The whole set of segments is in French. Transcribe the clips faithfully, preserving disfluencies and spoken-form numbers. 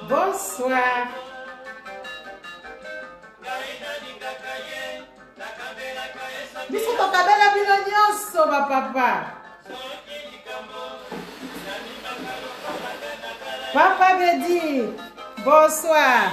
Bonsoir. Biso tokabela bino nyonso ba papa. Papa Bedi, bonsoir.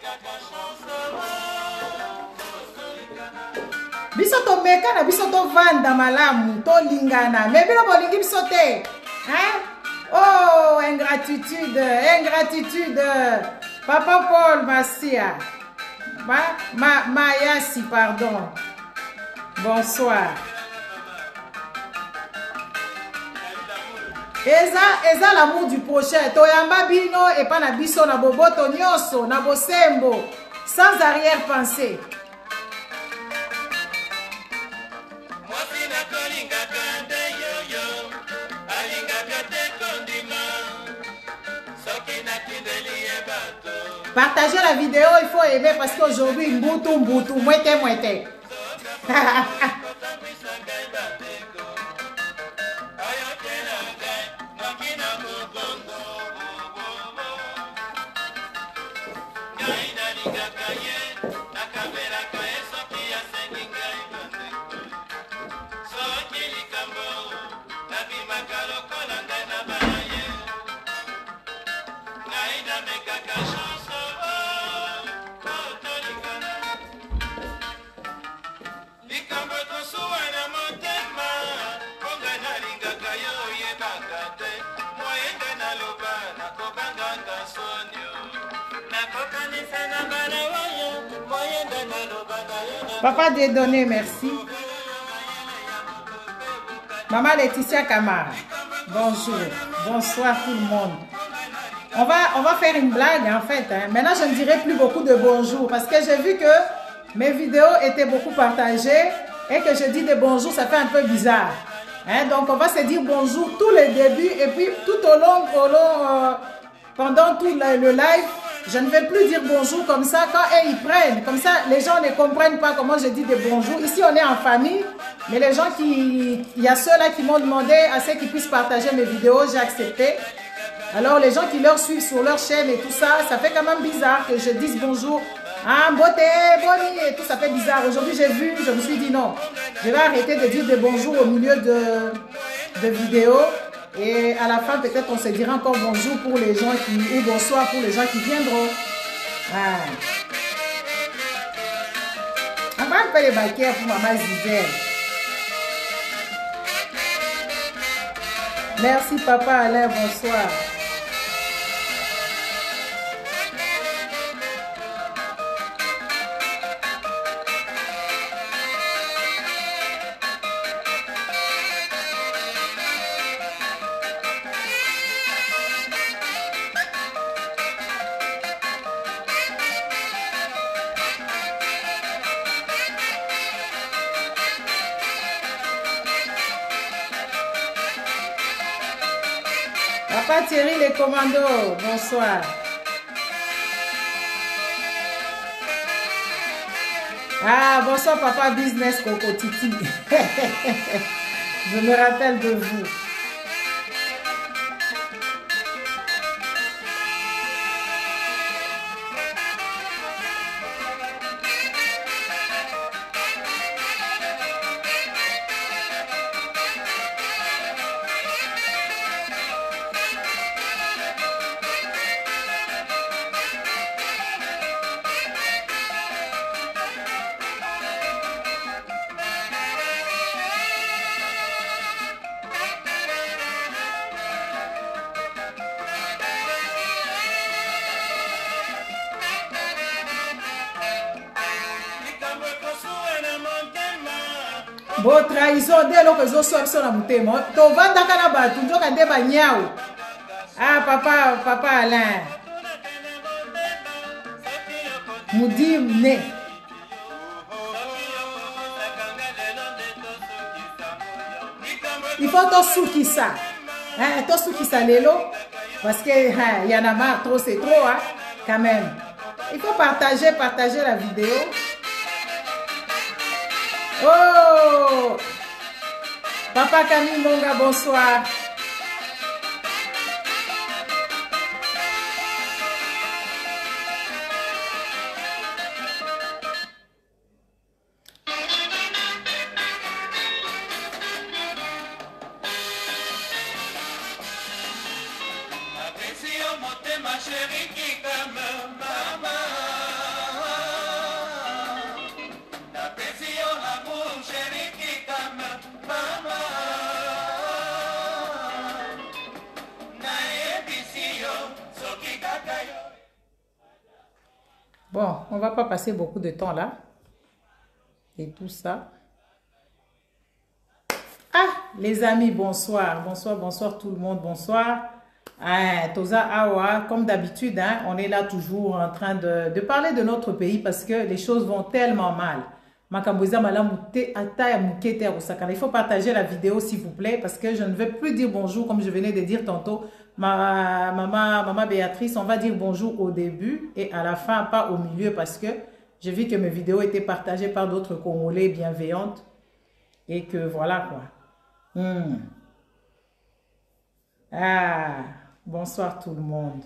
Biso tomeka na biso tovanda malamu, tolingana. Mais bino bolingi biso te. Hein? Oh, ingratitude, ingratitude. Papa Paul Massia. Ma, ma, Mayasi, pardon. Bonsoir. Eza, eza l'amour du prochain. Toyamba bino et pas na biso na boboto nyonso, na bosembo, sans arrière-pensée. Partagez la vidéo, il faut aimer parce qu'aujourd'hui, mboutou mboutou, mouette mouette. Papa Dédonné, merci. Maman Laetitia Camara, bonjour, bonsoir tout le monde. On va, on va faire une blague en fait. Hein. Maintenant, je ne dirai plus beaucoup de bonjour parce que j'ai vu que mes vidéos étaient beaucoup partagées et que je dis des bonjours, ça fait un peu bizarre. Hein. Donc, on va se dire bonjour tous les débuts et puis tout au long, au long euh, pendant tout le, le live, je ne vais plus dire bonjour comme ça quand eux, ils prennent. Comme ça, les gens ne comprennent pas comment je dis des bonjours. Ici, on est en famille, mais les gens qui... Il y a ceux-là qui m'ont demandé à ce qu'ils puissent partager mes vidéos, j'ai accepté. Alors, les gens qui leur suivent sur leur chaîne et tout ça, ça fait quand même bizarre que je dise bonjour. Ah, beauté, boni, et tout, ça fait bizarre. Aujourd'hui, j'ai vu, je me suis dit non. Je vais arrêter de dire des bonjours au milieu de, de vidéos. Et à la fin, peut-être on se dira encore bonjour pour les gens qui... ou bonsoir pour les gens qui viendront. Ah. On va un peu les baquets pour Maman Zizelle. Merci Papa Alain, bonsoir. Papa Thierry les commandos, bonsoir. Ah, bonsoir Papa Business Coco Titi. Je me rappelle de vous. Bo trahison dès lors que je suis sur la bouteille, to vanda kana ba tu njoka nde ba nyao. Ah papa papa Alain. Mudi ne. Il faut to souki ça. Hein, to souki ça lelo parce que il y en a marre trop, c'est trop hein, quand même. Il faut partager partager la vidéo. Oh! Papa Camille Monga, bonsoir. Bon, on va pas passer beaucoup de temps là. Et tout ça. Ah, les amis, bonsoir. Bonsoir, bonsoir tout le monde. Bonsoir. Ah, Toza Awa, comme d'habitude, hein, on est là toujours en train de, de parler de notre pays parce que les choses vont tellement mal. Il faut partager la vidéo s'il vous plaît parce que je ne veux plus dire bonjour comme je venais de dire tantôt. Ma maman, maman Béatrice, on va dire bonjour au début et à la fin, pas au milieu parce que j'ai vu que mes vidéos étaient partagées par d'autres Congolais bienveillantes et que voilà quoi. Hmm. Ah, bonsoir tout le monde.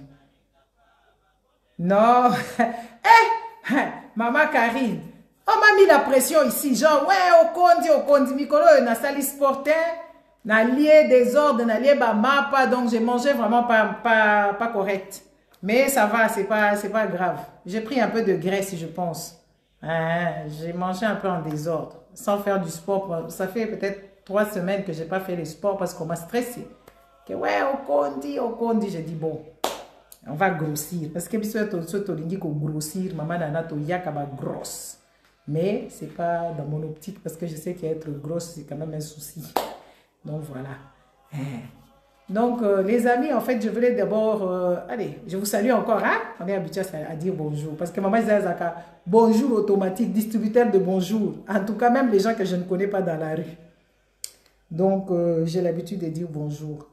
Non, eh, maman Karine, on m'a mis la pression ici, genre, ouais, au kondi, au kondi, mikolo, na sali sportin, na lié désordre, na lié ba mapa, donc j'ai mangé vraiment pas, pas, pas correct. Mais ça va, c'est pas, c'est pas grave. J'ai pris un peu de graisse, je pense. Hein, j'ai mangé un peu en désordre, sans faire du sport. Ça fait peut-être trois semaines que j'ai pas fait le sport parce qu'on m'a stressé. Que ouais, au kondi, au kondi, j'ai dit bon. On va grossir. Parce que si on grossir, maman nana to yakaba grosse. Mais c'est pas dans mon optique parce que je sais qu'être grosse, c'est quand même un souci. Donc voilà. Donc euh, les amis, en fait, je voulais d'abord... Euh, allez, je vous salue encore. Hein? On est habitué à, à dire bonjour. Parce que maman disait bonjour automatique, distributeur de bonjour. En tout cas, même les gens que je ne connais pas dans la rue. Donc euh, j'ai l'habitude de dire bonjour.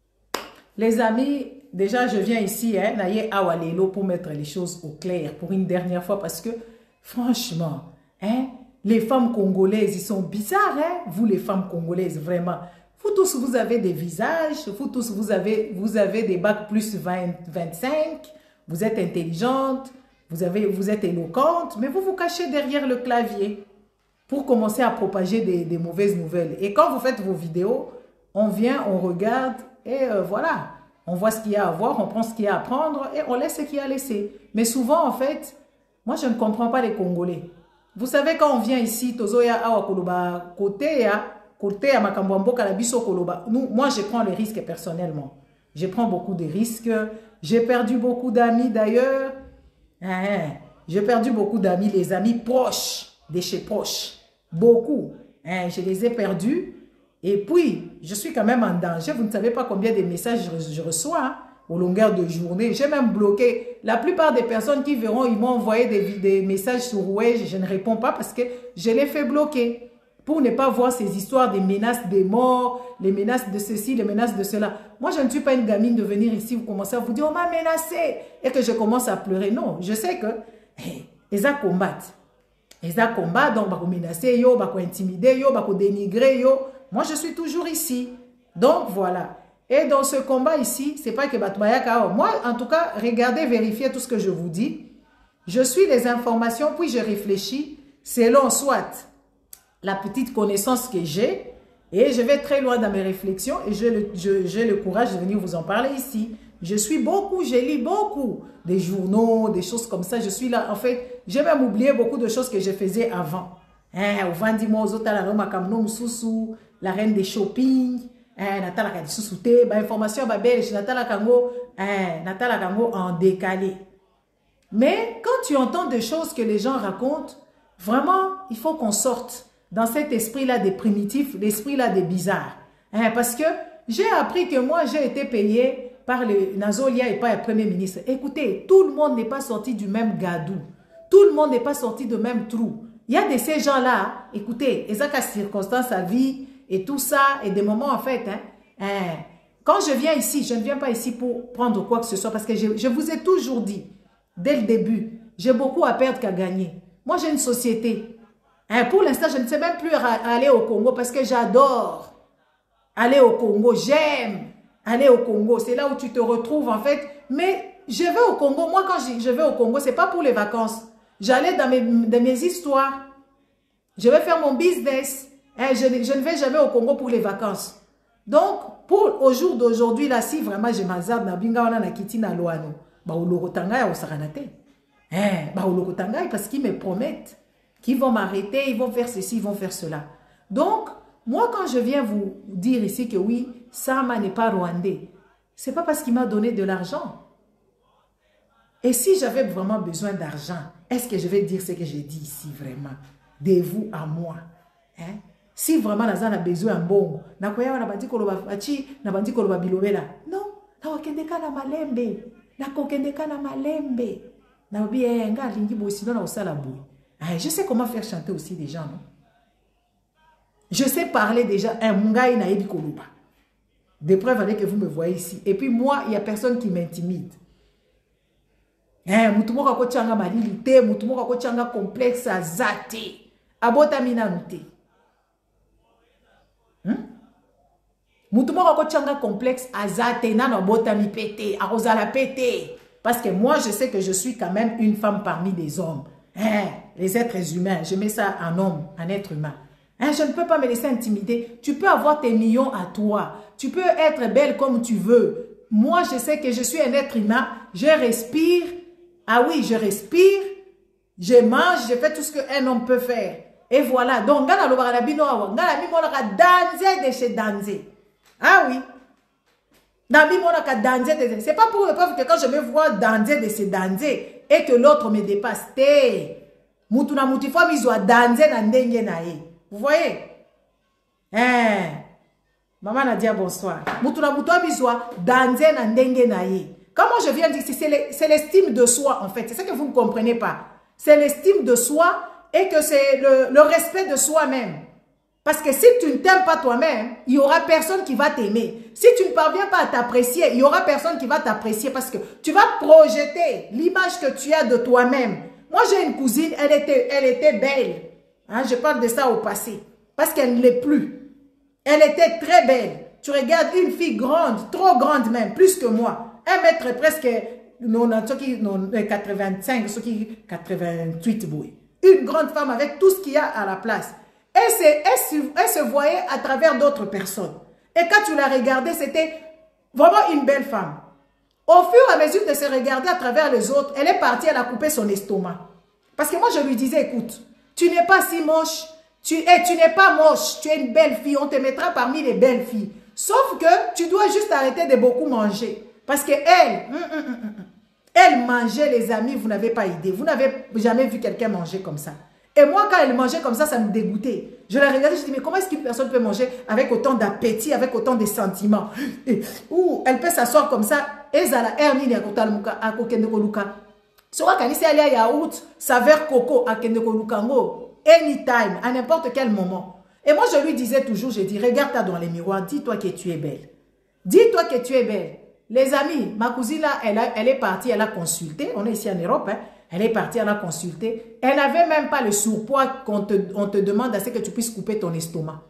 Les amis, déjà, je viens ici, hein, pour mettre les choses au clair pour une dernière fois parce que, franchement, hein, les femmes congolaises, ils sont bizarres, hein, vous les femmes congolaises, vraiment. Vous tous, vous avez des visages, vous tous, vous avez, vous avez des bacs plus vingt, vingt-cinq, vous êtes intelligente, vous, avez, vous êtes éloquente, mais vous vous cachez derrière le clavier pour commencer à propager des, des mauvaises nouvelles. Et quand vous faites vos vidéos, on vient, on regarde, et euh, voilà, on voit ce qu'il y a à voir, on prend ce qu'il y a à prendre et on laisse ce qu'il y a à laisser. Mais souvent, en fait, moi, je ne comprends pas les Congolais. Vous savez, quand on vient ici, Tozoya Awa Koloba, côté ya, côté ya Makambouambo Kalabiso Koloba, nous, moi, je prends les risques personnellement. Je prends beaucoup de risques. J'ai perdu beaucoup d'amis d'ailleurs. Hein, j'ai perdu beaucoup d'amis, les amis proches, de chez proches. Beaucoup. Hein, je les ai perdus. Et puis, je suis quand même en danger. Vous ne savez pas combien de messages je, je reçois hein, au longueur de journée. J'ai même bloqué. La plupart des personnes qui verront, ils m'ont envoyé des, des messages sur Wedge. Je ne réponds pas parce que je les fais bloquer. Pour ne pas voir ces histoires des menaces des morts, les menaces de ceci, les menaces de cela. Moi, je ne suis pas une gamine de venir ici, vous commencez à vous dire, on m'a menacé. Et que je commence à pleurer. Non, je sais que, hey, ils a combattent. Ils a combattent, donc, ils vont menacer, ils vont intimider, ils vont dénigrer, yo. Moi, je suis toujours ici. Donc, voilà. Et dans ce combat ici, c'est pas que Batmayaka. Moi, en tout cas, regardez, vérifiez tout ce que je vous dis. Je suis les informations, puis je réfléchis selon soit la petite connaissance que j'ai. Et je vais très loin dans mes réflexions et j'ai le, le courage de venir vous en parler ici. Je suis beaucoup, je lis beaucoup. Des journaux, des choses comme ça. Je suis là. En fait, j'ai même oublié beaucoup de choses que je faisais avant. Hein, au Vandimo, aux autres, la reine des shopping, hein, Natala Kadisouté, bah information bah belge, Natala Kango, hein, Natala Kango en décalé. Mais quand tu entends des choses que les gens racontent, vraiment, il faut qu'on sorte dans cet esprit-là des primitifs, l'esprit-là des bizarres. Hein, parce que j'ai appris que moi, j'ai été payé par le Nazolia et par le Premier ministre. Écoutez, tout le monde n'est pas sorti du même gadou. Tout le monde n'est pas sorti du même trou. Il y a de ces gens-là, écoutez, ils ont des circonstances à vie, et tout ça, et des moments en fait, hein, hein, quand je viens ici, je ne viens pas ici pour prendre quoi que ce soit, parce que je, je vous ai toujours dit, dès le début, j'ai beaucoup à perdre qu'à gagner. Moi, j'ai une société. Hein, pour l'instant, je ne sais même plus aller au Congo, parce que j'adore aller au Congo, j'aime aller au Congo, c'est là où tu te retrouves en fait, mais je vais au Congo, moi quand je, je vais au Congo, c'est pas pour les vacances, j'allais dans mes, dans mes histoires, je vais faire mon business. Hein, je, je ne vais jamais au Congo pour les vacances. Donc, pour au jour d'aujourd'hui, là, si vraiment je m'azarde, na binga wana na kiti na loano, ba ulorotanga ya osaranate. Hein, ba ulorotanga parce qu'ils me promettent qu'ils vont m'arrêter, ils vont faire ceci, ils vont faire cela. Donc, moi, quand je viens vous dire ici que oui, Sama n'est pas rwandais, c'est pas parce qu'il m'a donné de l'argent. Et si j'avais vraiment besoin d'argent, est-ce que je vais dire ce que j'ai dit ici vraiment? De vous à moi. Hein? Si vraiment Nazan a besoin d'un bon, na koya wana bandi koloba fachi, na bandi koloba bilobela. Non, na wakendeka na malembe, na kokendeka na malembe. Na bien nga lingi bosino na osala boui. Je sais comment faire chanter aussi des gens, non? Je sais parler déjà un mungai na ebi koloba. Des preuves avec que vous me voyez ici. Et puis moi, il y a personne qui m'intimide. Hein, mutumoka ko changa malilité, mutumoka ko changa complexe azate. Abota mina nute. Mutumoka ko changa complexe azate nano abota mi pété, arosala pété. Parce que moi, je sais que je suis quand même une femme parmi des hommes. Hein, les êtres humains, je mets ça en homme, en être humain. Hein, je ne peux pas me laisser intimider. Tu peux avoir tes millions à toi. Tu peux être belle comme tu veux. Moi, je sais que je suis un être humain. Je respire. Ah oui, je respire. Je mange. Je fais tout ce qu'un homme peut faire. Et voilà. Donc, gana lo barabino awa. Gana mi monaka danser de chez danser. Ah oui. Dans mi monaka danser de. C'est pas pour le pauvre que quand je me vois danser de chez danser et que l'autre me dépasse. Té. Mutuna mutifo mi zo danser na ndenge na ye. Vous voyez? Hein? Maman Nadia, bonsoir. Mutuna mutua bizwa, danze na ndenge na ye. Comment je viens de dire, c'est l'estime de soi en fait. C'est ça que vous ne comprenez pas. C'est l'estime de soi et que c'est le, le respect de soi-même. Parce que si tu ne t'aimes pas toi-même, il n'y aura personne qui va t'aimer. Si tu ne parviens pas à t'apprécier, il n'y aura personne qui va t'apprécier parce que tu vas projeter l'image que tu as de toi-même. Moi, j'ai une cousine, elle était, elle était belle. Hein, je parle de ça au passé. Parce qu'elle ne l'est plus. Elle était très belle. Tu regardes une fille grande, trop grande même, plus que moi. Un mètre presque quatre-vingt-cinq, quatre-vingt-huit. Une grande femme avec tout ce qu'il y a à la place. Elle se, elle, se, elle se voyait à travers d'autres personnes. Et quand tu la regardais, c'était vraiment une belle femme. Au fur et à mesure de se regarder à travers les autres, elle est partie, elle a coupé son estomac. Parce que moi, je lui disais, écoute, tu n'es pas si moche, tu es, tu n'es pas moche, tu es une belle fille, on te mettra parmi les belles filles. Sauf que tu dois juste arrêter de beaucoup manger. Parce que elle, hum, hum, hum, hum, elle mangeait, les amis, vous n'avez pas idée. Vous n'avez jamais vu quelqu'un manger comme ça. Et moi, quand elle mangeait comme ça, ça me dégoûtait. Je la regardais, je dis, mais comment est-ce qu'une personne peut manger avec autant d'appétit, avec autant de sentiments? Et, ou elle peut s'asseoir comme ça, et ça la hernie à Kokendekoluka. Soit quand il y a yaourt, saveur coco à Kendekolukango, anytime, à n'importe quel moment. Et moi, je lui disais toujours, je dis, regarde-toi dans les miroirs, dis-toi que tu es belle. Dis-toi que tu es belle. Les amis, ma cousine là, elle, a, elle est partie, elle a consulté, on est ici en Europe, hein. Elle est partie, elle a consulté. Elle n'avait même pas le surpoids qu'on te, on te demande à ce que tu puisses couper ton estomac.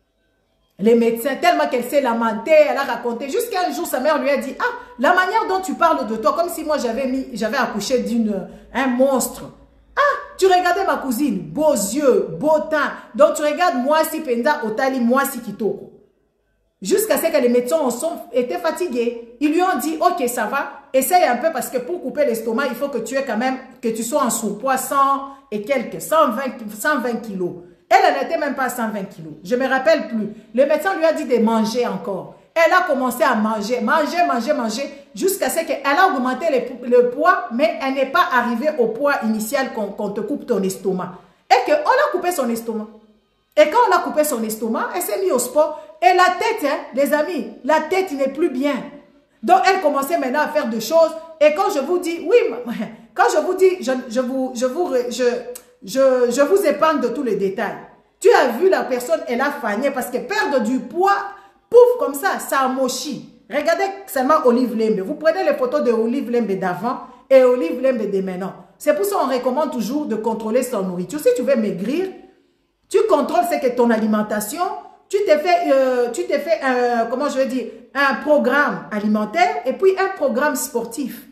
Les médecins, tellement qu'elle s'est lamentée, elle a raconté. Jusqu'à un jour, sa mère lui a dit, ah, la manière dont tu parles de toi, comme si moi j'avais mis, j'avais accouché d'une, un monstre. Ah, tu regardais ma cousine, beaux yeux, beau teint. Donc tu regardes moi si Penda Otali, moi si Kitoko. Jusqu'à ce que les médecins sont, étaient fatigués. Ils lui ont dit, ok, ça va, essaye un peu parce que pour couper l'estomac, il faut que tu aies quand même, que tu sois en surpoids cent et quelques, cent vingt kilos. Elle n'était même pas à cent vingt kilos. Je ne me rappelle plus. Le médecin lui a dit de manger encore. Elle a commencé à manger, manger, manger, manger, jusqu'à ce qu'elle a augmenté le, le poids, mais elle n'est pas arrivée au poids initial qu'on qu'on te coupe ton estomac. Et qu'on a coupé son estomac. Et quand on a coupé son estomac, elle s'est mise au sport. Et la tête, hein, les amis, la tête n'est plus bien. Donc, elle commençait maintenant à faire des choses. Et quand je vous dis, oui, quand je vous dis, je, je, vous, je, vous, je, je, je vous épargne de tous les détails. Tu as vu la personne, elle a fagné parce que perdre du poids, pouf, comme ça, ça a mochi. Regardez seulement Olive Lembe. Vous prenez les photos de Olive Lembe d'avant et Olive Lembe de maintenant. C'est pour ça qu'on recommande toujours de contrôler son nourriture. Si tu veux maigrir, tu contrôles ce que ton alimentation, tu t'es fait, euh, tu t'es fait euh, comment je veux dire, un programme alimentaire et puis un programme sportif.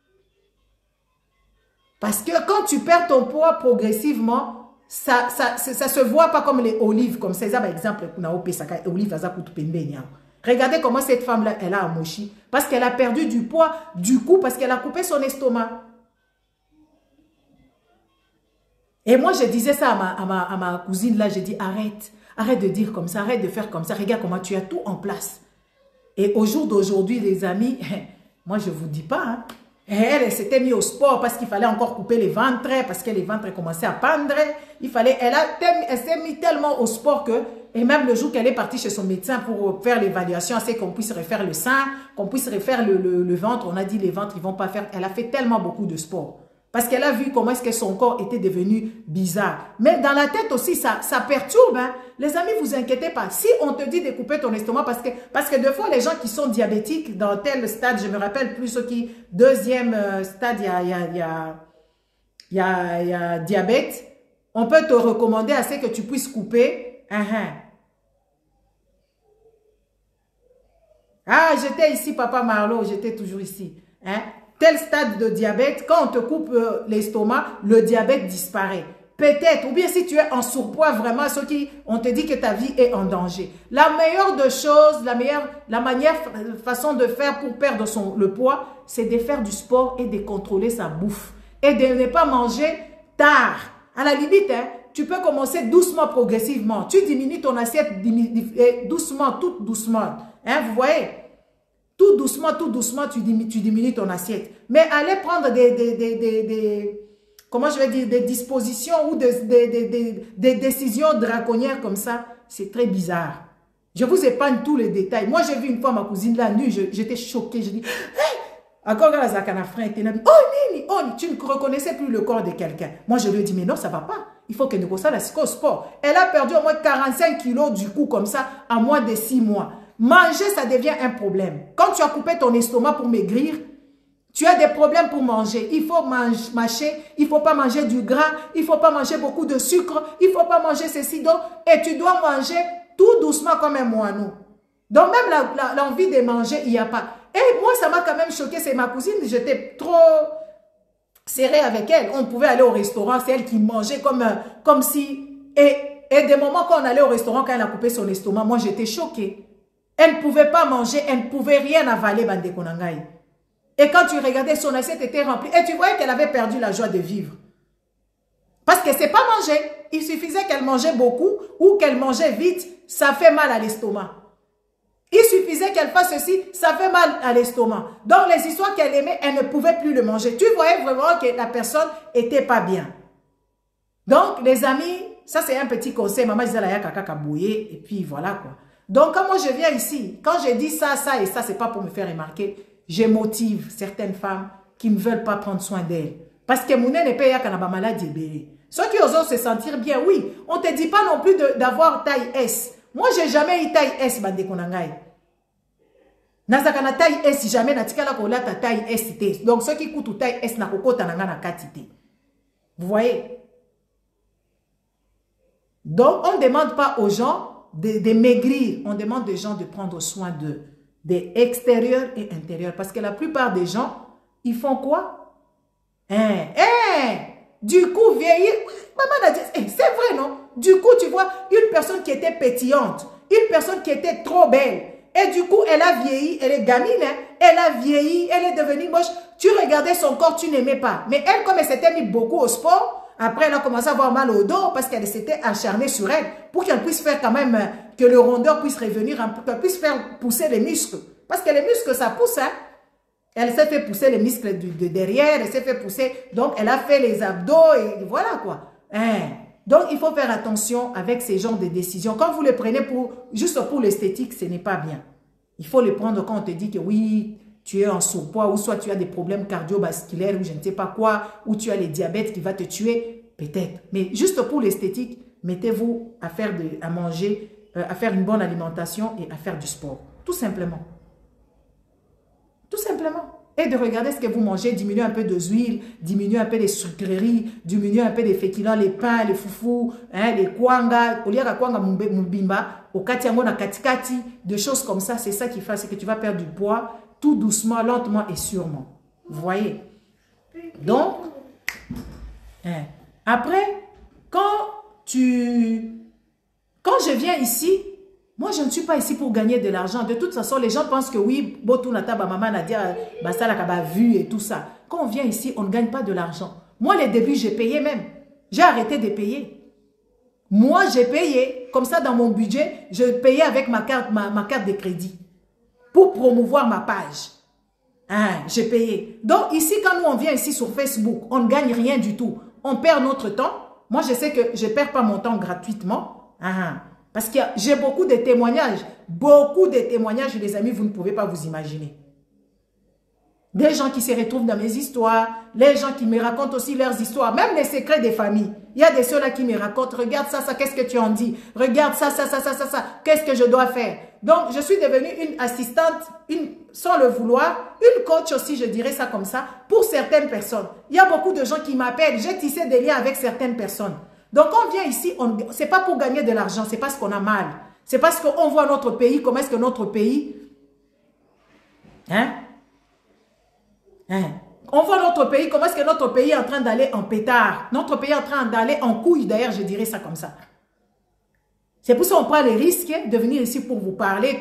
Parce que quand tu perds ton poids progressivement, ça, ça, ça, ça se voit pas comme les olives, comme c'est ça, par exemple, regardez comment cette femme-là, elle a amochi, parce qu'elle a perdu du poids, du coup, parce qu'elle a coupé son estomac. Et moi, je disais ça à ma, à ma, à ma cousine, là, j'ai dit, arrête, arrête de dire comme ça, arrête de faire comme ça, regarde comment tu as tout en place. Et au jour d'aujourd'hui, les amis, moi, je ne vous dis pas, hein, Et elle, elle s'était mise au sport parce qu'il fallait encore couper les ventres, parce que les ventres commençaient à pendre. Il fallait, elle, a, elle s'est mise tellement au sport que, et même le jour qu'elle est partie chez son médecin pour faire l'évaluation, c'est qu'on puisse refaire le sein, qu'on puisse refaire le, le, le ventre. On a dit les ventres, ils ne vont pas faire. Elle a fait tellement beaucoup de sport. Parce qu'elle a vu comment est-ce que son corps était devenu bizarre. Mais dans la tête aussi, ça, ça perturbe. Hein. Les amis, vous inquiétez pas. Si on te dit de couper ton estomac, parce que, parce que deux fois, les gens qui sont diabétiques, dans tel stade, je me rappelle plus ceux qui, deuxième stade, il y a, il y a, il y a, il y a, il y a diabète, on peut te recommander à ce que tu puisses couper. Uh -huh. Ah, j'étais ici, Papa Marlo, j'étais toujours ici. Hein? Tel stade de diabète, quand on te coupe euh, l'estomac, le diabète disparaît. Peut-être, ou bien si tu es en surpoids, vraiment, ceux qui, on te dit que ta vie est en danger. La meilleure de choses, la meilleure, la manière, façon de faire pour perdre son, le poids, c'est de faire du sport et de contrôler sa bouffe. Et de ne pas manger tard. À la limite, hein, tu peux commencer doucement, progressivement. Tu diminues ton assiette doucement, tout doucement. Hein, vous voyez? Tout doucement, tout doucement, tu diminues, tu diminues ton assiette. Mais aller prendre des, des, des, des, des comment je vais dire, des dispositions ou des, des, des, des, des décisions draconnières comme ça, c'est très bizarre. Je vous épargne tous les détails. Moi, j'ai vu une fois ma cousine la nuit, j'étais choquée. Je dis, hey! Encore quand la Zakana frère était là, oh Nini, oh, tu ne reconnaissais plus le corps de quelqu'un. Moi, je lui ai dit, mais non, ça ne va pas. Il faut qu'elle ne ça la sport. Elle a perdu au moins quarante-cinq kilos du coup, comme ça, en moins de six mois. Manger, ça devient un problème. Quand tu as coupé ton estomac pour maigrir, tu as des problèmes pour manger. Il faut mâcher, il ne faut pas manger du gras, il ne faut pas manger beaucoup de sucre, il ne faut pas manger ceci, donc, et tu dois manger tout doucement comme un moineau. Donc même l'envie de manger, il n'y a pas. Et moi, ça m'a quand même choqué, c'est ma cousine, j'étais trop serrée avec elle. On pouvait aller au restaurant, c'est elle qui mangeait comme, comme si... Et, et des moments quand on allait au restaurant, quand elle a coupé son estomac, moi j'étais choquée. Elle ne pouvait pas manger, elle ne pouvait rien avaler, Bande Konangai. Et quand tu regardais, son assiette était remplie. Et tu voyais qu'elle avait perdu la joie de vivre. Parce qu'elle ne sait pas manger. Il suffisait qu'elle mangeait beaucoup ou qu'elle mangeait vite, ça fait mal à l'estomac. Il suffisait qu'elle fasse ceci, ça fait mal à l'estomac. Donc les histoires qu'elle aimait, elle ne pouvait plus le manger. Tu voyais vraiment que la personne n'était pas bien. Donc les amis, ça c'est un petit conseil. Maman disait la yaka kaka bouillé. Et puis voilà quoi. Donc, quand moi je viens ici, quand je dis ça, ça et ça, c'est pas pour me faire remarquer, je motive certaines femmes qui ne veulent pas prendre soin d'elles. Parce que mon n'est pas quand on a maladie. Ceux qui osent se sentir bien, oui, on ne te dit pas non plus d'avoir taille S. Moi, je n'ai jamais eu taille S, Bande Konangai. Nazakana taille S, jamais na tikala kola ta taille S. Donc, ceux qui coûtent taille S, na koko tananga na katite. Vous voyez? Donc, on ne demande pas aux gens De, de maigrir, on demande aux gens de prendre soin d'eux, des extérieurs et intérieurs. Parce que la plupart des gens, ils font quoi? Hein, hein, du coup, vieillir, maman a dit, eh, c'est vrai, non? Du coup, tu vois, une personne qui était pétillante, une personne qui était trop belle, et du coup, elle a vieilli, elle est gamine, hein, elle a vieilli, elle est devenue moche. Tu regardais son corps, tu n'aimais pas. Mais elle, comme elle s'était mis beaucoup au sport, après, elle a commencé à avoir mal au dos parce qu'elle s'était acharnée sur elle pour qu'elle puisse faire quand même, que le rondeur puisse revenir, qu'elle puisse faire pousser les muscles. Parce que les muscles, ça pousse. Hein? Elle s'est fait pousser les muscles de, de derrière, elle s'est fait pousser. Donc, elle a fait les abdos et voilà quoi. Hein? Donc, il faut faire attention avec ces genres de décisions. Quand vous les prenez pour, juste pour l'esthétique, ce n'est pas bien. Il faut les prendre quand on te dit que oui, tu es en surpoids, ou soit tu as des problèmes cardiovasculaires, ou je ne sais pas quoi, ou tu as le diabète qui va te tuer, peut-être. Mais juste pour l'esthétique, mettez-vous à faire de, à manger, euh, à faire une bonne alimentation et à faire du sport. Tout simplement. Tout simplement. Et de regarder ce que vous mangez, diminuer un peu d'huile, diminuer un peu des sucreries, diminuer un peu des féculents, les pains, les foufous, hein, les kwanga, oliaka kwanga mubimba, au katiango na katikati, des choses comme ça, c'est ça qui fait, c'est que tu vas perdre du poids, tout doucement, lentement et sûrement. Vous voyez? Donc, hein, après, quand tu... Quand je viens ici, moi, je ne suis pas ici pour gagner de l'argent. De toute façon, les gens pensent que oui, Botunata, maman Nadia, Basala Kaba vu et tout ça. Quand on vient ici, on ne gagne pas de l'argent. Moi, les débuts, j'ai payé même. J'ai arrêté de payer. Moi, j'ai payé. Comme ça, dans mon budget, je payais avec ma carte, ma, ma carte de crédit pour promouvoir ma page. Hein, j'ai payé. Donc ici, quand nous on vient ici sur Facebook, on ne gagne rien du tout. On perd notre temps. Moi, je sais que je ne perds pas mon temps gratuitement. Hein, parce que j'ai beaucoup de témoignages. Beaucoup de témoignages, les amis, vous ne pouvez pas vous imaginer. Des gens qui se retrouvent dans mes histoires, les gens qui me racontent aussi leurs histoires, même les secrets des familles. Il y a des ceux-là qui me racontent, regarde ça, ça, qu'est-ce que tu en dis? Regarde ça, ça, ça, ça, ça, ça, qu'est-ce que je dois faire? Donc, je suis devenue une assistante, une, sans le vouloir, une coach aussi, je dirais ça comme ça, pour certaines personnes. Il y a beaucoup de gens qui m'appellent, j'ai tissé des liens avec certaines personnes. Donc, on vient ici, ce n'est pas pour gagner de l'argent, c'est parce qu'on a mal. C'est parce qu'on voit notre pays, comment est-ce que notre pays... Hein? Hein? On voit notre pays, comment est-ce que notre pays est en train d'aller en pétard. Notre pays est en train d'aller en couille, d'ailleurs, je dirais ça comme ça. C'est pour ça qu'on prend les risques de venir ici pour vous parler.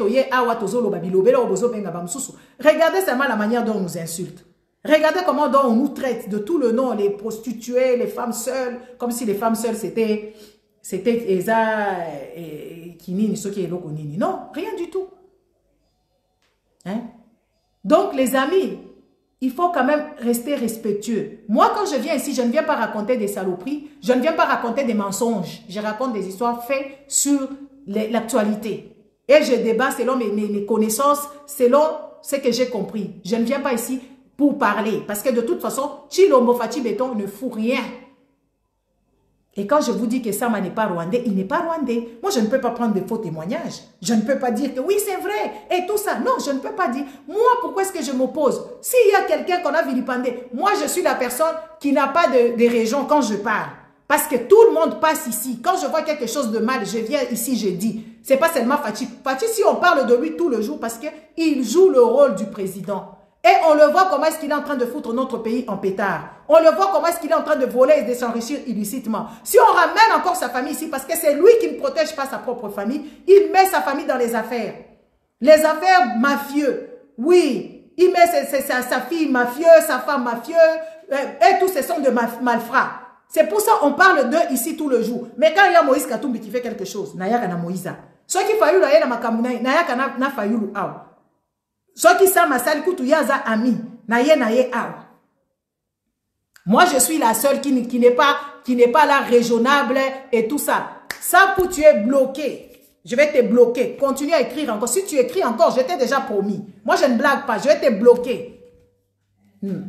Regardez seulement la manière dont on nous insulte. Regardez comment on nous traite de tout le nom, les prostituées, les femmes seules, comme si les femmes seules c'était c'était Eza et Kinini, ce qui est Lokonini. Non, rien du tout. Hein? Donc, les amis, il faut quand même rester respectueux. Moi, quand je viens ici, je ne viens pas raconter des saloperies, je ne viens pas raconter des mensonges. Je raconte des histoires faites sur l'actualité. Et je débat selon mes, mes, mes connaissances, selon ce que j'ai compris. Je ne viens pas ici pour parler. Parce que de toute façon, Chilombo Fati Béton ne fout rien. Et quand je vous dis que Sama n'est pas rwandais, il n'est pas rwandais. Moi, je ne peux pas prendre de faux témoignages. Je ne peux pas dire que oui, c'est vrai. Et tout ça. Non, je ne peux pas dire. Moi, pourquoi est-ce que je m'oppose? S'il y a quelqu'un qu'on a vilipendé, moi, je suis la personne qui n'a pas de, de région quand je parle. Parce que tout le monde passe ici. Quand je vois quelque chose de mal, je viens ici, je dis. Ce n'est pas seulement Fati. Fati, si on parle de lui tout le jour, parce qu'il joue le rôle du président. Et on le voit comment est-ce qu'il est en train de foutre notre pays en pétard. On le voit comment est-ce qu'il est en train de voler et de s'enrichir illicitement. Si on ramène encore sa famille ici, parce que c'est lui qui ne protège pas sa propre famille, il met sa famille dans les affaires. Les affaires mafieux. Oui, il met sa, sa, sa fille mafieuse, sa femme mafieuse, et tous ces sons de malfrats. C'est pour ça qu'on parle d'eux ici tout le jour. Mais quand il y a Moïse Katumbi qui fait quelque chose, Naya Kana Moïse. Ce qui faillu là, Naya Kana na faillu là. Ce qui ça m'a sali kutu yaza ami, naye naye awa. Moi, je suis la seule qui, qui n'est pas, qui n'est pas là raisonnable et tout ça. Ça, pour tu es bloqué. Je vais te bloquer. Continue à écrire encore. Si tu écris encore, je t'ai déjà promis. Moi, je ne blague pas. Je vais te bloquer. Hmm.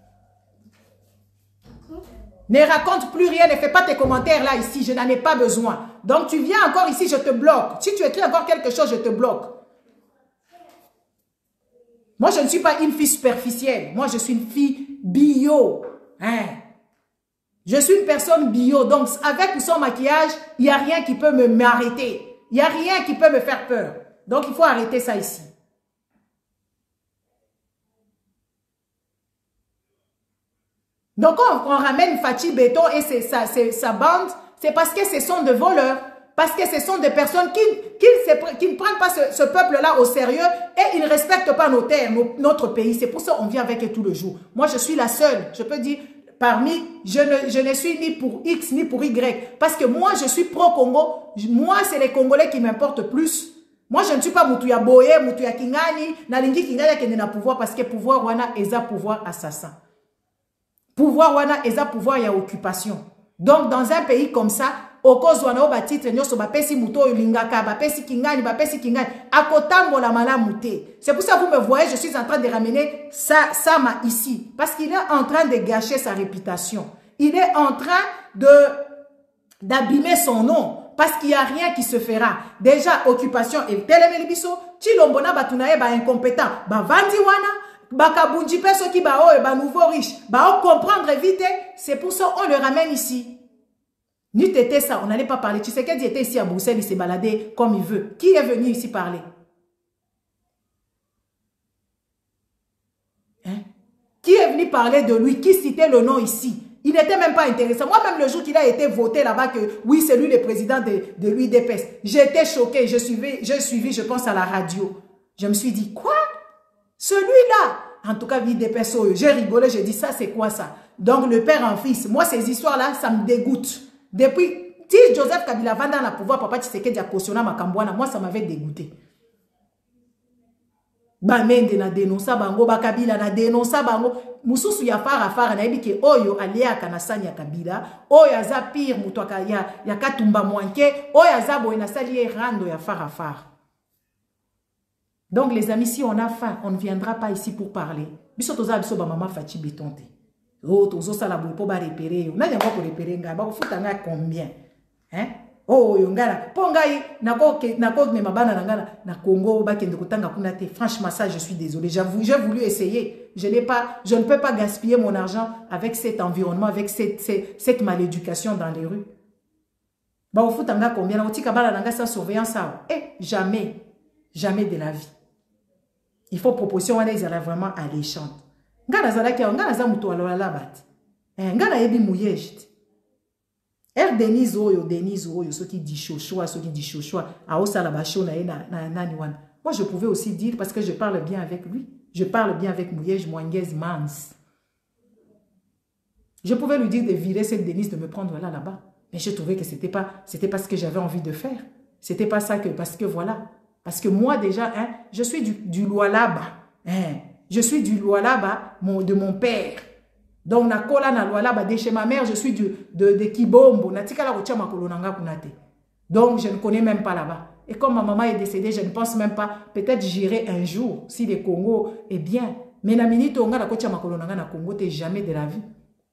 Ne raconte plus rien. Ne fais pas tes commentaires là, ici. Je n'en ai pas besoin. Donc, tu viens encore ici, je te bloque. Si tu écris encore quelque chose, je te bloque. Moi, je ne suis pas une fille superficielle. Moi, je suis une fille bio. Hein? Je suis une personne bio. Donc, avec ou sans maquillage, il n'y a rien qui peut m'arrêter. Il n'y a rien qui peut me faire peur. Donc, il faut arrêter ça ici. Donc, on, on ramène Fati Béton et ses, sa, ses, sa bande, c'est parce que ce sont des voleurs. Parce que ce sont des personnes qui, qui, se, qui ne prennent pas ce, ce peuple-là au sérieux et ils ne respectent pas nos terres, nos, notre pays. C'est pour ça qu'on vient avec eux tout le jour. Moi, je suis la seule. Je peux dire, parmi, je ne, je ne suis ni pour X ni pour Y. Parce que moi, je suis pro-Congo. Moi, c'est les Congolais qui m'importent plus. Moi, je ne suis pas Moutuya Boye, Moutuya Kingani, Nalingi Kingani qui n'a pouvoir parce que pouvoir wana eza pouvoir assassin. Pouvoir wana eza pouvoir ya occupation. Donc, dans un pays comme ça, okozwana oba titre nyoso ba pesi muto lingaka ba pesi kingani ba pesi kingani akotambo la mala muté. C'est pour ça que vous me voyez, je suis en train de ramener ça Sama ici parce qu'il est en train de gâcher sa réputation. Il est en train de d'abîmer son nom parce qu'il n'y a rien qui se fera. Déjà occupation et telemeli biso chilombona batunaye ba incompétent ba vandi wana bakabunji peso ki ba o ba nouveau riche ba o comprendre vite. C'est pour ça on le ramène ici. Ni t'étais ça, on n'allait pas parler. Tu sais qu'il était ici à Bruxelles, il s'est baladé comme il veut. Qui est venu ici parler? Hein? Qui est venu parler de lui? Qui citait le nom ici? Il n'était même pas intéressant. Moi-même, le jour qu'il a été voté là-bas, que oui, c'est lui le président de, de l'U D P S, j'étais choquée. Je suivais, je suivi, je pense, à la radio. Je me suis dit, quoi? Celui-là? En tout cas, l'U D P S, j'ai rigolé, j'ai dit, ça, c'est quoi ça? Donc, le père en fils. Moi, ces histoires-là, ça me dégoûte. Depuis, si Joseph Kabila va dans la pouvoir, papa Tshisekedi a cautionné ma Kambouana, moi ça m'avait dégoûté. Bamende na dénonça bango, Bakabila na dénonça bango. Mususu ya fara fara na ebike oyo aliaka na sanya Kabila, oyo aza pire mutoaka ya, ya Katumba Mwanke, oyo aza boye na sali rando ya fara fara. Donc les amis, si on a faim, on ne viendra pas ici pour parler. Biso toza biso ba mama Fachi Betonte. Oh, tozo sala boye po ba repérer. On a yango ko repérer nga, ba ko futa nga combien? Hein? Oh, yongana. Pongai nako nako me mabana ngana na Congo ba kende kotanga kuna te. Franchement ça je suis désolé. J'ai voulu essayer. Je n'ai pas je ne peux pas gaspiller mon argent avec cet environnement, avec cette cette, cette maléducation dans les rues. Ba ko futa nga combien? Na otika bala nga sans surveillance ça. Eh, jamais. Jamais de la vie. Il faut proposition wana ezala vraiment alléchante. Ngana zalaki ngana za mutu alola labat. Eh ngana yebi muyejit. Er Denise oyo Denise oyo soki di chochoa soki di chochoa a osala ba show na na nani wana. Moi je pouvais aussi dire parce que je parle bien avec lui. Je parle bien avec Mouyej Mwanguez Mans. Je pouvais lui dire de virer cette Denise de me prendre là là-bas. Mais je trouvais que c'était pas c'était pas ce que j'avais envie de faire. C'était pas ça que parce que voilà. Parce que moi déjà, hein, je suis du, du Lualaba. Hein, je suis du Lualaba mon, de mon père. Donc, na kola na Lualaba de chez ma mère, je suis du, de, de Kibombo. Donc, je ne connais même pas là-bas. Et comme ma maman est décédée, je ne pense même pas. Peut-être j'irai un jour, si le Congo est bien. Mais na minute, on a la Congo, t'es jamais de la vie.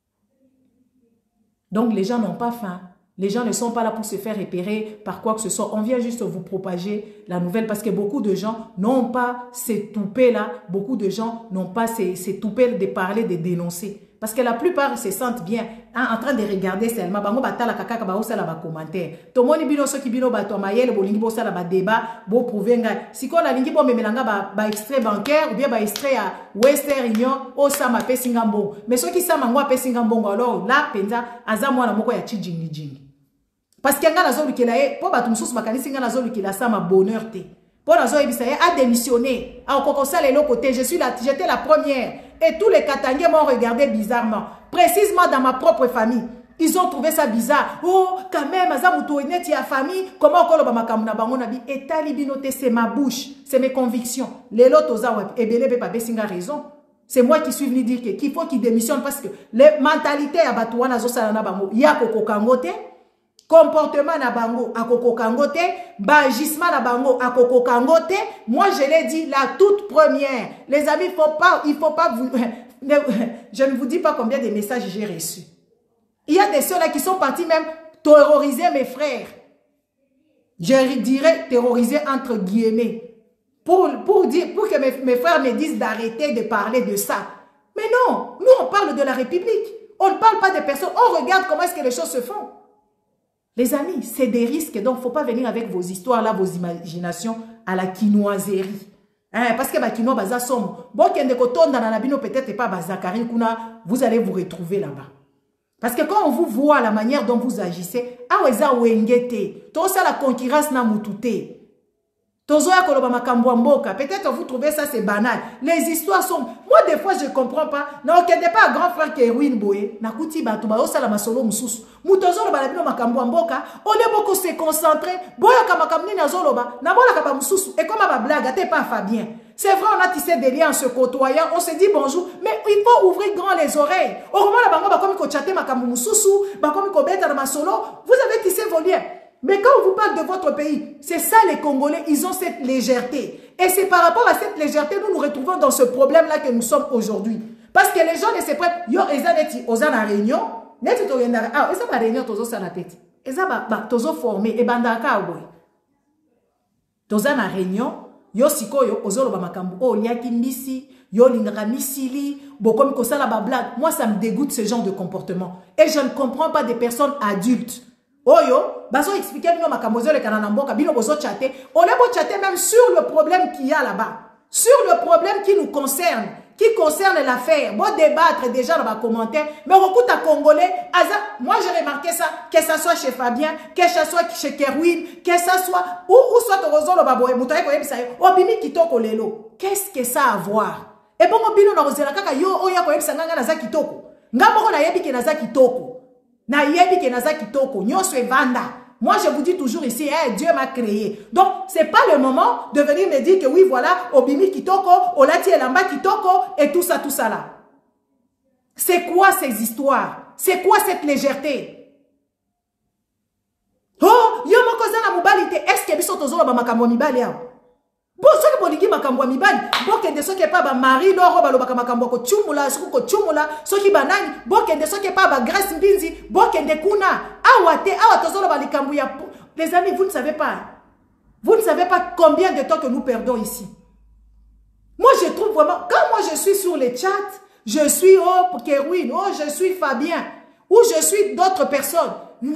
Donc, les gens n'ont pas faim. Les gens ne sont pas là pour se faire repérer par quoi que ce soit. On vient juste vous propager la nouvelle parce que beaucoup de gens n'ont pas ces toupets-là. Beaucoup de gens n'ont pas ces, ces toupets de parler, de dénoncer. Parce que la plupart se sentent bien hein, en train de regarder seulement. Bango batala kaka ba osala ba commentaire. Tomoni bino soki bino bato mayele bolingi bo sala ba débat bo prouver nga. Siko la lingi bo memelanga ba ba extrait bancaire ou bien ba extrait à Western Union o sama pesinga mbongo. Mais soki sama ngwa pesinga mbongo alors là penza aza mwana moko ya chijingi jingi. Parce que nga nazo lukela e po bato mususu makanisi nga nazo lukela sama bonheur te. Po nazo ebisa ye a démissionné. A okokosala le côté je suis là j'étais la première. Et tous les Katangais m'ont regardé bizarrement. Précisément dans ma propre famille. Ils ont trouvé ça bizarre. Oh, quand même, il y a famille. Comment on et talibinoté, c'est ma bouche. C'est mes convictions. Les lots et belé pas besinga raison. C'est moi qui suis venu dire qu'il faut qu'ils démissionnent parce que les mentalités à Batouana Zosalana Bango, il y a Koko Kangote. Comportement na bango à Koko Kangote, bagissement na bango à Koko Kangote. Moi je l'ai dit la toute première. Les amis, il faut pas, il faut pas vous, je ne vous dis pas combien de messages j'ai reçus. Il y a des ceux-là qui sont partis même terroriser mes frères. Je dirais terroriser entre guillemets pour pour dire pour que mes, mes frères me disent d'arrêter de parler de ça. Mais non, nous on parle de la République. On ne parle pas des personnes. On regarde comment est-ce que les choses se font. Les amis, c'est des risques, donc il ne faut pas venir avec vos histoires là, vos imaginations à la quinoiserie. Hein, parce que les quinois, peut-être pas Bazakari, vous allez vous retrouver là-bas. Parce que quand on vous voit la manière dont vous agissez, ça la concurrence n'a moutouté. Peut-être vous trouvez ça c'est banal. Les histoires sont... Moi des fois je ne comprends pas. Non, ok, n'est pas un grand frère qui est Erwin Boye. Nakuti batuba osala masolo mususu. Mutozo balabino makambo mboka. On est beaucoup se concentrer. Boya kamakamni na zoloba. Na bola kaba mususu. Et comme ma blague, t'es pas Fabien. C'est vrai, on a tissé des liens en se côtoyant. On se dit bonjour. Mais il faut ouvrir grand les oreilles. Au moment la bango ba komi ko chatter makambo mususu, ba komi ko beta na masolo, vous avez tissé vos liens. Mais quand on vous parle de votre pays, c'est ça les Congolais, ils ont cette légèreté. Et c'est par rapport à cette légèreté, nous nous retrouvons dans ce problème-là que nous sommes aujourd'hui. Parce que les gens ne se prennent, yo, ils ont été en réunion, net to yenda, ah, ils ont réunion, tozo sa la tête. Ils ont ba, tozo formé, et bandaka aboy. Tozo na réunion, yo siko yo, ozolo ba makambu, oh, liaki mbisi, yo lingaka misili, bon, comme ko sala ba blague. Moi, ça me dégoûte ce genre de comportement. Et je ne comprends pas des personnes adultes. Oyo, bazo expliquer bino makamozo le kanana mboka bino bozo chatter, on est beau chatter même sur le problème qu'il y a là-bas, sur le problème qui nous concerne, qui concerne l'affaire. Bon débattre déjà dans les commentaires, mais au coup ta congolais, moi j'ai remarqué ça, que ça soit chez Fabien, que ça soit chez Kerwin, que ça soit ou ou soit au Rozo le baboye, mutaye ko yebisa yo, obimi kitoko lelo. Qu'est-ce que ça a à voir? Et bon bino na rozela kaka yo oya ko yebisa nganga na za kitoko. Ngamoko na yebi ke na za kitoko. Na yebi ke naza kitoko, nyonso evanda. Moi, je vous dis toujours ici, hey, Dieu m'a créé. Donc, c'est pas le moment de venir me dire que oui, voilà, Obimi Kitoko, Olati Elamba Kitoko, et tout ça, tout ça là. C'est quoi ces histoires? C'est quoi cette légèreté? Oh, yo moko zana mubali te, est-ce que biso tozolo ba makambo mibali yao? Bon, ce que bolingi makambo mibali, bon kende soki pa ba mari loro ba lobaka makambo ko chumula, soki ko chumula, soki banani, bon kende soki pa ba Grace Mbinzi, bon kende kuna, awate, awatozolo ba likambo ya. Les amis, vous ne savez pas. Vous ne savez pas combien de temps que nous perdons ici. Moi, je trouve vraiment, quand moi je suis sur les chats, je suis oh Kérouine, oh je suis Fabien, ou je suis d'autres personnes.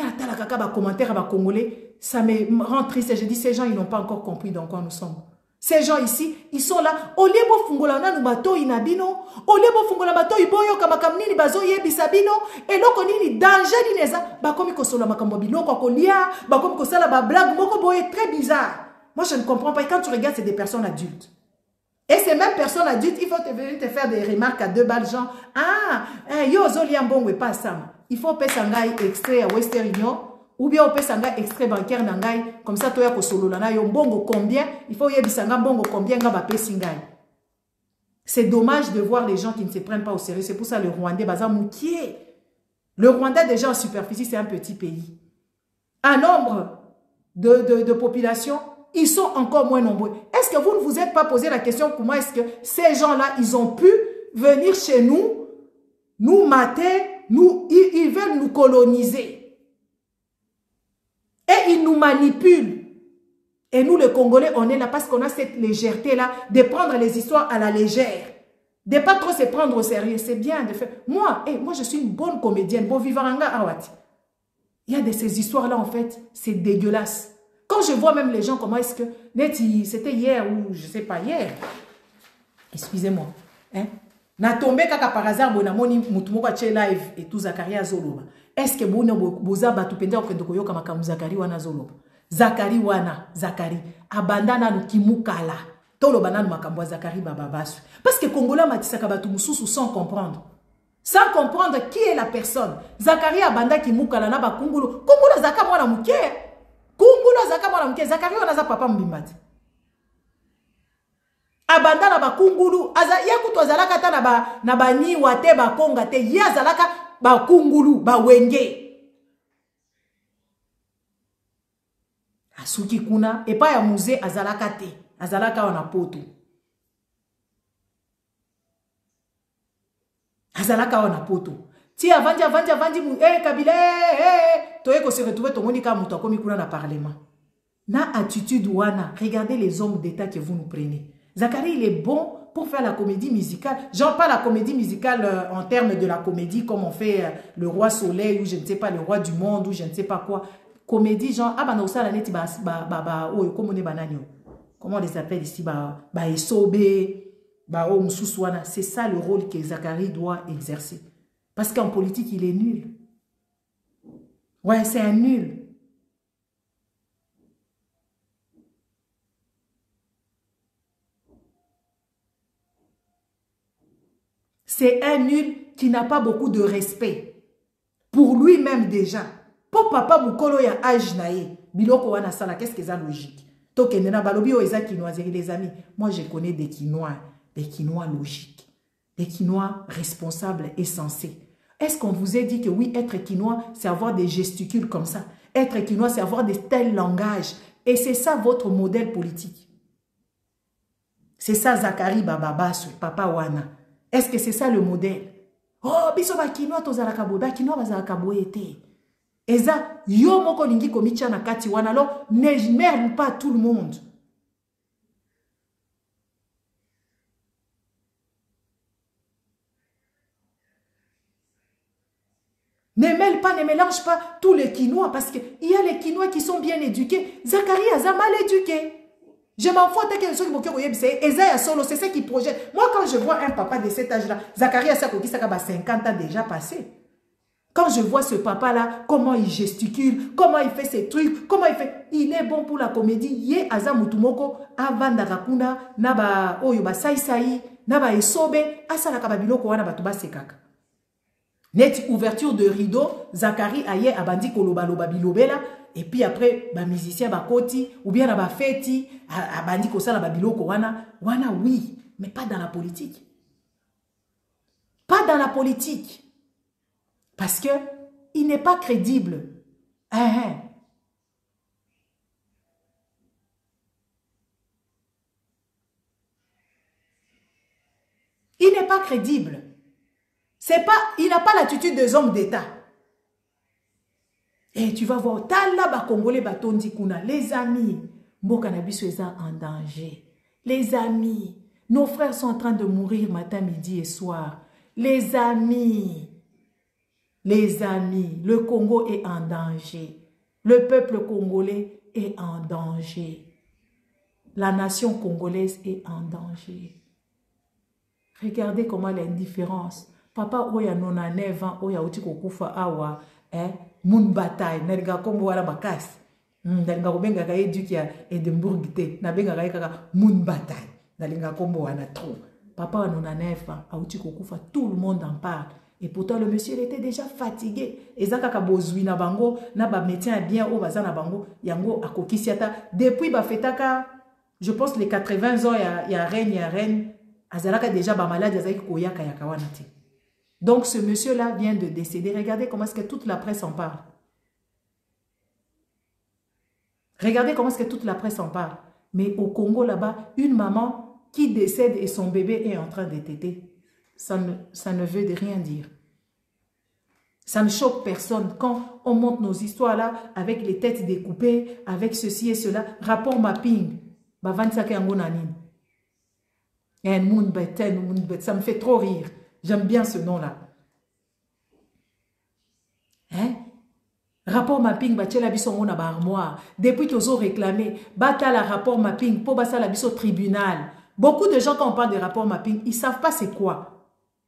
Ça me rend triste et je dis, ces gens, ils n'ont pas encore compris dans quoi nous sommes. Ces gens ici, ils sont là. Olebo fungola na nubato inabino. Olebo fungola bato iboyo kamakamnini bazo yebisabino. Et loko nini danger nineza. Bakomi kosola makambo biloko kolia. Bakomi kosala ba blague moko boye très bizarre. Moi je ne comprends pas. Et quand tu regardes, c'est des personnes adultes. Et ces mêmes personnes adultes, il faut te venir te faire des remarques à deux balles genre ah yo zoli ambongo et pas ça. Il faut payer sangai extrait à Western Union. Ou bien on peut s'engager extrait bancaire nangai comme ça toi ko solo na yo mbongo combien il faut yebisanga mbongo combien nga ba pesingai. C'est dommage de voir les gens qui ne se prennent pas au sérieux. C'est pour ça le Rwandais baza moukié. Le Rwanda déjà en superficie c'est un petit pays. Un nombre de, de, de population, ils sont encore moins nombreux. Est-ce que vous ne vous êtes pas posé la question comment est-ce que ces gens-là ils ont pu venir chez nous, nous mater, nous ils, ils veulent nous coloniser. Et ils nous manipulent. Et nous, les Congolais, on est là parce qu'on a cette légèreté-là de prendre les histoires à la légère. De ne pas trop se prendre au sérieux. C'est bien de faire. Moi, hey, moi, je suis une bonne comédienne. Bon vivaranga awati. Il y a de ces histoires-là, en fait, c'est dégueulasse. Quand je vois même les gens, comment est-ce que... C'était hier ou je ne sais pas, hier. Excusez-moi. Hein? Na tombé kaka par hasard, bon, amoni mutumoka tche live et tout Zakaria Zoloba. Est-ce que vous boza batu penda okendoko yoka makamu Zakari wana Zoloba? Zakari wana, Zakari. Abandana no kimukala. Tolo banana makambo Zakari bababasu. Parce que Kongola matisaka batu mususu sans comprendre. Sans comprendre qui est la personne. Zakari abanda kimukala na bakungulu. Kungulu zaka mwana muke. Kungulu zaka mwana muke. Zakari wana za papa mbimbati. Abanda na bakungulu aza yakutu azalaka ta na ba na bani wate ba konga te yazalaka bakungulu ba wenge asuki kuna epa ya musée azalaka te azalaka wana poto azalaka wana poto ti avandi avandi avandi mu eh Kabila eh toye ko se retrouver tomoni ka muto akomi kuna na parlement na attitude wana. Regardez les hommes d'état que vous nous prenez. Zakari, il est bon pour faire la comédie musicale. J'en parle la comédie musicale euh, en termes de la comédie, comme on fait euh, le roi soleil, ou je ne sais pas, le roi du monde, ou je ne sais pas quoi. Comédie, genre, ah bah non, ça, la neti, bah, bah, bah, bah, oh, comment on est banani, comment on les appelle ici, bah, bah, esobe, bah, oh, msousouana. C'est ça le rôle que Zakari doit exercer. Parce qu'en politique, il est nul. Ouais, c'est un nul. C'est un nul qui n'a pas beaucoup de respect. Pour lui-même déjà. Pour papa Mukolo ya âge nae. Biloko wana sala, qu'est-ce que c'est logique? Tokenena balobi o eza quinoiserie les amis. Moi je connais des quinois, des quinois logiques. Des quinois responsables et sensés. Est-ce qu'on vous a dit que oui, être quinois, c'est avoir des gesticules comme ça? Être quinois, c'est avoir des tels langages. Et c'est ça votre modèle politique. C'est ça Zakari Bababa, papa wana. Est-ce que c'est ça le modèle? Oh, biso ba kinoa tozalaka boye, ba kinoa bazalaka boye te. Eza yo moko lingi komicha na kati wana, alors ne merde pas tout le monde. Ne mêle pas, ne mélange pas tous les quinois parce qu'il y a les quinois qui sont bien éduqués. Zakari a mal éduqué. Je m'en fous que les gens c'est ça qui projette. Moi, quand je vois un papa de cet âge-là, Zakari a cinquante ans déjà passé. Quand je vois ce papa-là, comment il gesticule, comment il fait ses trucs, comment il fait, il est bon pour la comédie. Yé aza mutumoko, avanda rakuna, naba oyo ba sai sai, naba esobe, asala kababiloko wana batuba sekaka. Net ouverture de rideau, Zachary aye abandi koloba loba bilobela, et puis après, ba musicien ba koti, ou bien ba feti, abandi kosala ba biloko wana, wana oui, mais pas dans la politique. Pas dans la politique. Parce que il n'est pas crédible. Hein? Il n'est pas crédible. C'est pas, il n'a pas l'attitude des hommes d'État. Et tu vas voir, tala ba Congolais batondi kuna, les amis, mboka na biso eza en danger. Les amis, nos frères sont en train de mourir matin, midi et soir. Les amis, les amis, le Congo est en danger. Le peuple congolais est en danger. La nation congolaise est en danger. Regardez comment l'indifférence. Papa oya nonante ans, oya uti kokufa awa, eh, moun bataille, naliga kombo wala bakas. Nalinga kobenga ka éduque ya Edinburgh te, na benga ka kaka moun bataille. Nalinga kombo wana trop. Papa nonante ans, a uti kokufa, tout le monde en parle. Et pourtant le monsieur il était déjà fatigué. Ezaka ka bozwi na bango, na ba médecin bien o baza na bango, yango akokisiata depuis ba fetaka, je pense les quatre-vingts ans ya ya reine ya reine, azalaka déjà ba malade azaki koyaka ya kawana te. Donc ce monsieur-là vient de décéder. Regardez comment est-ce que toute la presse en parle. Regardez comment est-ce que toute la presse en parle. Mais au Congo là-bas, une maman qui décède et son bébé est en train de téter, ça ne, ça ne veut rien dire. Ça ne choque personne. Quand on monte nos histoires là, avec les têtes découpées, avec ceci et cela, rapport mapping, ça me fait trop rire. J'aime bien ce nom-là. Hein? Rapport mapping, bah, la biso mon armoire. Depuis qu'ils ont réclamé, bata la rapport mapping, pour basa la biso tribunal. Beaucoup de gens, quand on parle de rapport mapping, ils ne savent pas c'est quoi.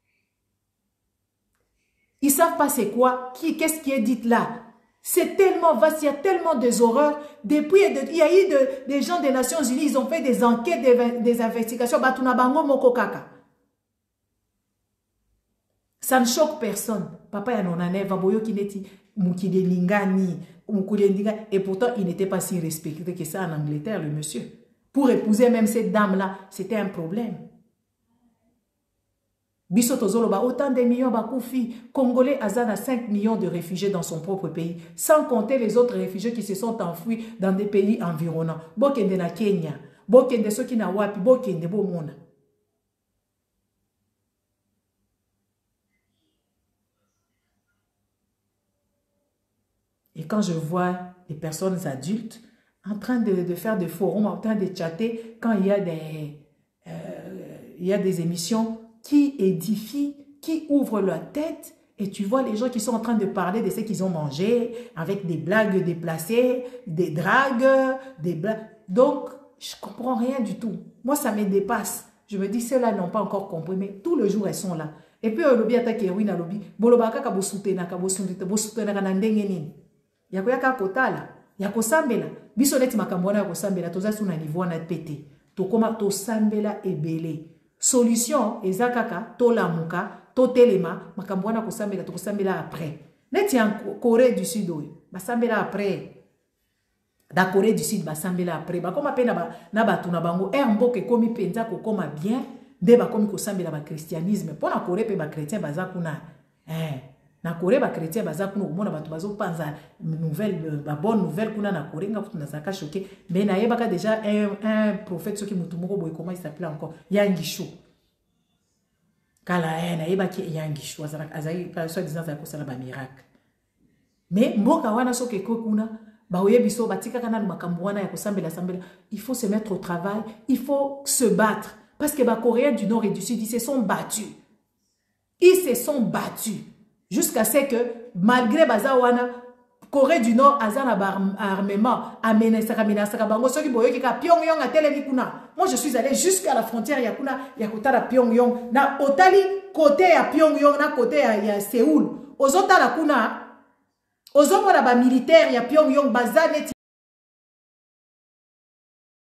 Ils ne savent pas c'est quoi. Qu'est-ce qui est dit là? C'est tellement vaste, il y a tellement des horreurs. Depuis, il y a eu de, des gens des Nations Unies, ils ont fait des enquêtes, des, des investigations. Batuna bango moko kaka. Ça ne choque personne. Papa yanonane vaboyo kineti mukide lingani mukide linga, et pourtant il n'était pas si respecté que ça en Angleterre, le monsieur. Pour épouser même cette dame là, c'était un problème. Bisotozoloba, autant de millions bakoufi, Congolais azana cinq millions de réfugiés dans son propre pays, sans compter les autres réfugiés qui se sont enfouis dans des pays environnants. Bokende na Kenya, bokende soki na wapi, bokende bo mona. Et quand je vois les personnes adultes en train de, de faire des forums, en train de chatter, quand il y a des, euh, il y a des émissions qui édifient, qui ouvrent leur tête, et tu vois les gens qui sont en train de parler de ce qu'ils ont mangé, avec des blagues déplacées, des dragues, des blagues. Donc, je ne comprends rien du tout. Moi, ça me dépasse. Je me dis, ceux-là n'ont pas encore compris, mais tous les jours, elles sont là. Et puis, le lobby attaque Erwin à lobby. Bolobaka ka bosutena ka bosutena bosutena ka ndenge nini. Yako yaka kotala, yako sambela. Biso neti makambona yako sambela, toza suna niveau na pété. To koma to sambela ebele. Solution ezakaka to lamuka, to telema, makambona ko sambela to sambela après. Neti en Corée du Sud oui, ba sambela après. Da Corée du Sud ba sambela après. Ba koma pena ba na batu na bango er mboke komi penza ko koma bien, de ba komi ko sambela ba christianisme. Pour na Corée pe ba chrétien baza kuna. Eh na Corée ba chrétien baza kuna omona batu bazo panza nouvelle ba bonne nouvelle kuna na Corée nga futu na saka choqué, mais na yebaka déjà un un prophète soki mutu moko boy comment il s'appelait encore Yangishu kala eh na yebaki Yangishu azala azali pa so disant ça ko sala ba miracle, mais mboka wana soki ko kuna ba oyebiso batika kana makambo wana ya kosambela sambela. Il faut se mettre au travail, il faut se battre, parce que ba Coréens du Nord et du Sud ils se sont battus, ils se sont battus jusqu'à ce que, malgré Bazawana, Corée du Nord, Azana armement, amené Sakaminasaka Bango, ceux qui boyoke ka Pyongyang à Télénikuna. Moi, je suis allé jusqu'à la frontière Yakuna, Yakuta la Pyongyang, na Otali, côté à Pyongyang, na côté à Séoul. Aux autres, la Kuna, aux hommes là-bas militaires, il y a Pyongyang, Bazane,